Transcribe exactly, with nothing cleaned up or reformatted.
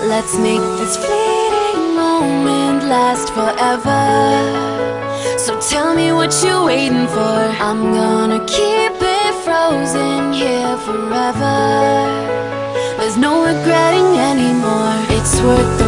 Let's make this fleeting moment last forever. So tell me what you're waiting for. I'm gonna keep it frozen here forever. There's no regretting anymore. It's worth the